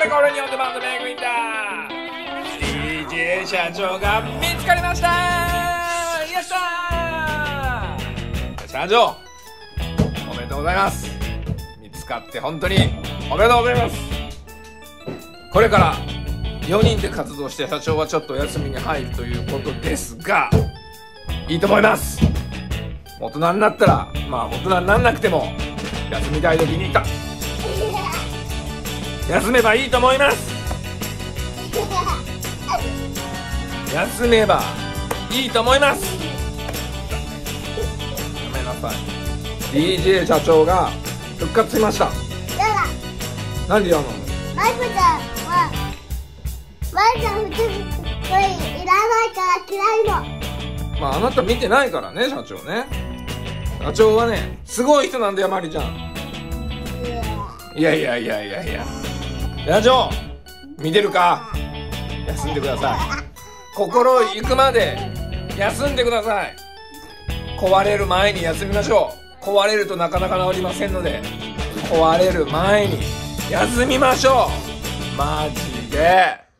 れこれ日本でバンドメイクインだ。 DJ 社長が見つかりました。よっしゃー。社長おめでとうございます。見つかって本当におめでとうございます。これから4人で活動して社長はちょっと休みに入るということですが、いいと思います。大人になったら、まあ大人になんなくても休みたい時に休めばいいと思います。休めばいいと思います。ごめんなさい。 DJ 社長が復活しました。なんでやるの？ マイクちゃんはマイクちゃん普通これいらないから嫌いの。 まああなた見てないからね、社長ね。社長はねすごい人なんだよ、マリちゃん。いや社長見てるか？休んでください。心ゆくまで休んでください。壊れる前に休みましょう。壊れるとなかなか治りませんので、壊れる前に休みましょう。マジで。